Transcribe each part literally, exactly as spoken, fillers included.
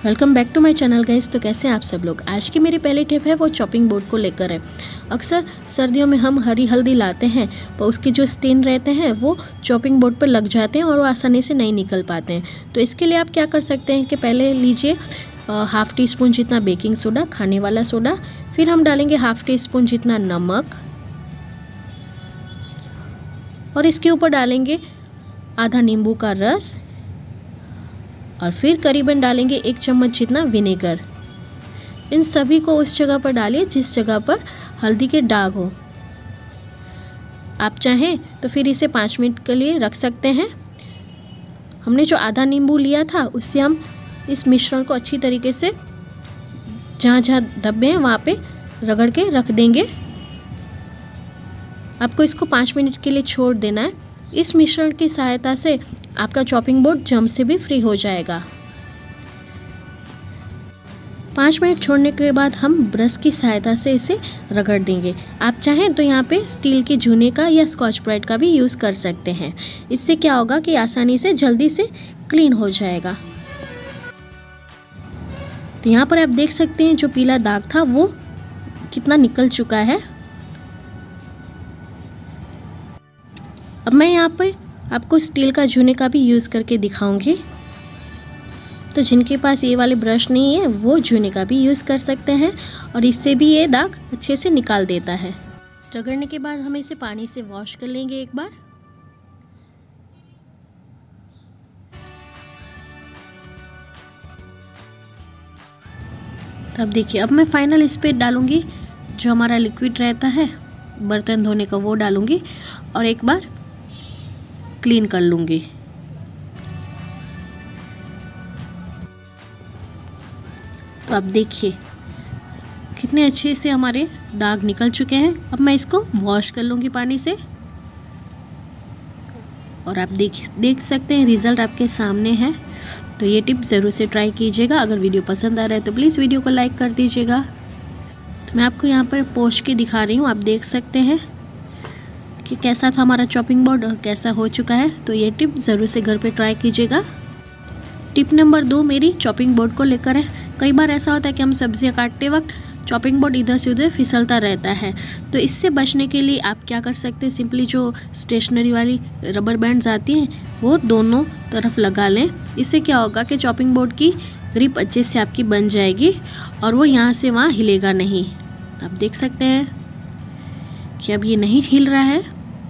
Welcome back to my channel guys. तो कैसे हैं आप सब लोग। आज की मेरी पहली टिप है वो चॉपिंग बोर्ड को लेकर है। अक्सर सर्दियों में हम हरी हल्दी लाते हैं तो उसके जो स्टेन रहते हैं वो चॉपिंग बोर्ड पर लग जाते हैं और वो आसानी से नहीं निकल पाते हैं। तो इसके लिए आप क्या कर सकते हैं कि पहले लीजिए हाफ़ टी स्पून जितना बेकिंग सोडा, खाने वाला सोडा, फिर हम डालेंगे हाफ़ टी स्पून जितना नमक और इसके ऊपर डालेंगे आधा नींबू का रस और फिर करीबन डालेंगे एक चम्मच जितना विनेगर। इन सभी को उस जगह पर डालिए जिस जगह पर हल्दी के दाग हो। आप चाहें तो फिर इसे पाँच मिनट के लिए रख सकते हैं। हमने जो आधा नींबू लिया था उससे हम इस मिश्रण को अच्छी तरीके से जहाँ जहाँ धब्बे हैं वहाँ पे रगड़ के रख देंगे। आपको इसको पाँच मिनट के लिए छोड़ देना है। इस मिश्रण की सहायता से आपका चॉपिंग बोर्ड जम से भी फ्री हो जाएगा। पाँच मिनट छोड़ने के बाद हम ब्रश की सहायता से इसे रगड़ देंगे। आप चाहें तो यहाँ पे स्टील के जूने का या स्कॉच ब्राइट का भी यूज़ कर सकते हैं। इससे क्या होगा कि आसानी से जल्दी से क्लीन हो जाएगा। तो यहाँ पर आप देख सकते हैं जो पीला दाग था वो कितना निकल चुका है। अब मैं यहाँ पे आपको स्टील का जूने का भी यूज़ करके दिखाऊंगी। तो जिनके पास ये वाले ब्रश नहीं है वो जूने का भी यूज़ कर सकते हैं और इससे भी ये दाग अच्छे से निकाल देता है। रगड़ने के बाद हम इसे पानी से वॉश कर लेंगे एक बार। तो अब देखिए, अब मैं फाइनल इस पे डालूंगी जो हमारा लिक्विड रहता है बर्तन धोने का, वो डालूंगी और एक बार क्लीन कर लूँगी। तो अब देखिए कितने अच्छे से हमारे दाग निकल चुके हैं। अब मैं इसको वॉश कर लूँगी पानी से और आप देख देख सकते हैं रिज़ल्ट आपके सामने है। तो ये टिप ज़रूर से ट्राई कीजिएगा। अगर वीडियो पसंद आ रहा है तो प्लीज़ वीडियो को लाइक कर दीजिएगा। तो मैं आपको यहाँ पर पोंछ के दिखा रही हूँ, आप देख सकते हैं कि कैसा था हमारा चॉपिंग बोर्ड और कैसा हो चुका है। तो ये टिप ज़रूर से घर पे ट्राई कीजिएगा। टिप नंबर दो मेरी चॉपिंग बोर्ड को लेकर है। कई बार ऐसा होता है कि हम सब्जियां काटते वक्त चॉपिंग बोर्ड इधर से उधर फिसलता रहता है। तो इससे बचने के लिए आप क्या कर सकते हैं, सिंपली जो स्टेशनरी वाली रबर बैंड्स आती हैं वो दोनों तरफ लगा लें। इससे क्या होगा कि चॉपिंग बोर्ड की ग्रिप अच्छे से आपकी बन जाएगी और वो यहाँ से वहाँ हिलेगा नहीं। आप देख सकते हैं कि अब ये नहीं हिल रहा है।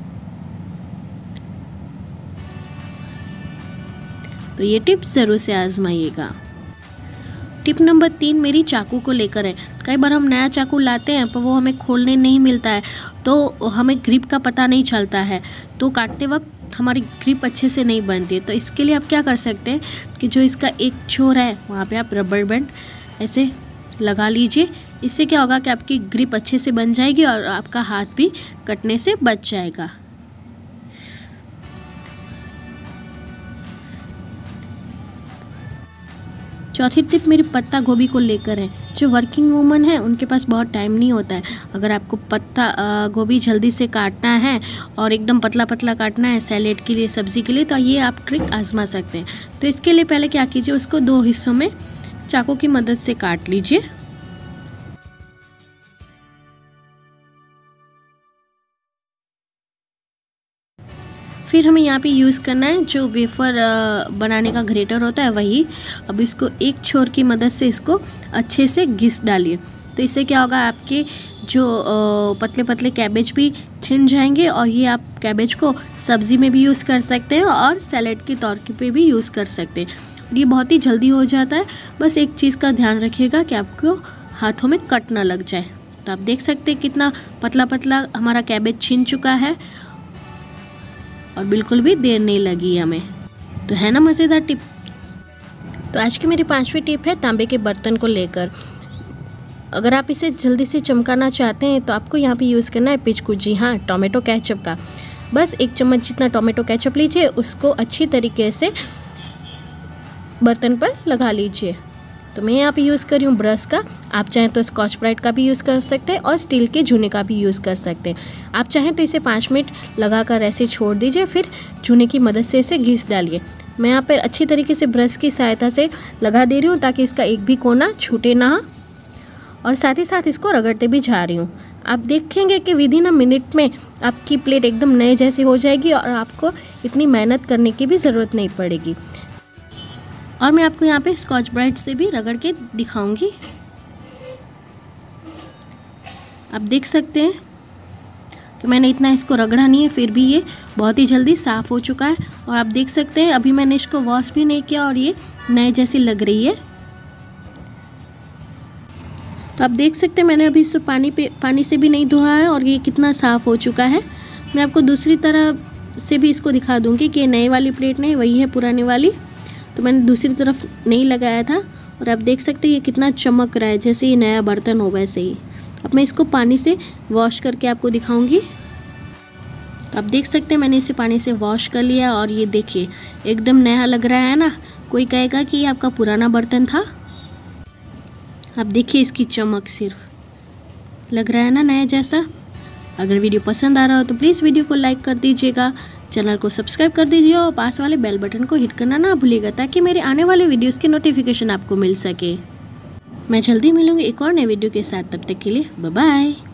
तो ये टिप ज़रूर से आजमाइएगा। टिप नंबर तीन मेरी चाकू को लेकर है। कई बार हम नया चाकू लाते हैं पर वो हमें खोलने नहीं मिलता है, तो हमें ग्रिप का पता नहीं चलता है, तो काटते वक्त हमारी ग्रिप अच्छे से नहीं बनती है। तो इसके लिए आप क्या कर सकते हैं कि जो इसका एक छोर है वहाँ पे आप रबर बैंड ऐसे लगा लीजिए। इससे क्या होगा कि आपकी ग्रिप अच्छे से बन जाएगी और आपका हाथ भी कटने से बच जाएगा। चौथी टिप मेरी पत्ता गोभी को लेकर है। जो वर्किंग वूमन है उनके पास बहुत टाइम नहीं होता है। अगर आपको पत्ता गोभी जल्दी से काटना है और एकदम पतला पतला काटना है सैलेड के लिए, सब्ज़ी के लिए, तो ये आप ट्रिक आजमा सकते हैं। तो इसके लिए पहले क्या कीजिए, उसको दो हिस्सों में चाकू की मदद से काट लीजिए। फिर हमें यहाँ पे यूज़ करना है जो वेफर बनाने का ग्रेटर होता है वही। अब इसको एक छोर की मदद से इसको अच्छे से घिस डालिए। तो इससे क्या होगा, आपके जो पतले पतले कैबेज भी छिन जाएंगे और ये आप कैबेज को सब्ज़ी में भी यूज़ कर सकते हैं और सैलेड के तौर पे भी यूज़ कर सकते हैं। ये बहुत ही जल्दी हो जाता है। बस एक चीज़ का ध्यान रखिएगा कि आपको हाथों में कट ना लग जाए। तो आप देख सकते हैं कितना पतला पतला हमारा कैबेज छिन चुका है और बिल्कुल भी देर नहीं लगी हमें। तो है ना मज़ेदार टिप। तो आज की मेरी पांचवी टिप है तांबे के बर्तन को लेकर। अगर आप इसे जल्दी से चमकाना चाहते हैं तो आपको यहाँ पे यूज़ करना है पिचकू, जी हाँ, टोमेटो केचप का। बस एक चम्मच जितना टोमेटो केचप लीजिए, उसको अच्छी तरीके से बर्तन पर लगा लीजिए। तो मैं यहाँ पे यूज़ कर रही हूँ ब्रश का। आप चाहें तो स्कॉच ब्राइट का भी यूज़ कर सकते हैं और स्टील के जूने का भी यूज़ कर सकते हैं। आप चाहें तो इसे पाँच मिनट लगाकर ऐसे छोड़ दीजिए, फिर जूने की मदद से इसे घिस डालिए। मैं यहाँ पर अच्छी तरीके से ब्रश की सहायता से लगा दे रही हूँ ताकि इसका एक भी कोना छूटे ना, और साथ ही साथ इसको रगड़ते भी जा रही हूँ। आप देखेंगे कि विद इन अ मिनट में आपकी प्लेट एकदम नए जैसी हो जाएगी और आपको इतनी मेहनत करने की भी ज़रूरत नहीं पड़ेगी। और मैं आपको यहाँ पे स्कॉच ब्राइट से भी रगड़ के दिखाऊंगी। आप देख सकते हैं कि मैंने इतना इसको रगड़ा नहीं है, फिर भी ये बहुत ही जल्दी साफ़ हो चुका है। और आप देख सकते हैं अभी मैंने इसको वॉश भी नहीं किया और ये नए जैसी लग रही है। तो आप देख सकते हैं मैंने अभी इसको पानी पे पानी से भी नहीं धोया है और ये कितना साफ़ हो चुका है। मैं आपको दूसरी तरह से भी इसको दिखा दूंगी कि नई वाली प्लेट नहीं, वही है पुरानी वाली। तो मैंने दूसरी तरफ नहीं लगाया था और आप देख सकते हैं ये कितना चमक रहा है, जैसे ये नया बर्तन हो वैसे ही। अब मैं इसको पानी से वॉश करके आपको दिखाऊंगी। तो आप देख सकते हैं मैंने इसे पानी से वॉश कर लिया और ये देखिए एकदम नया लग रहा है ना। कोई कहेगा कि ये आपका पुराना बर्तन था। आप देखिए इसकी चमक, सिर्फ लग रहा है ना नया जैसा। अगर वीडियो पसंद आ रहा हो तो प्लीज़ वीडियो को लाइक कर दीजिएगा, चैनल को सब्सक्राइब कर दीजिए और पास वाले बेल बटन को हिट करना ना भूलिएगा ताकि मेरे आने वाले वीडियोस की नोटिफिकेशन आपको मिल सके। मैं जल्दी मिलूंगी एक और नए वीडियो के साथ, तब तक के लिए बाय बाय।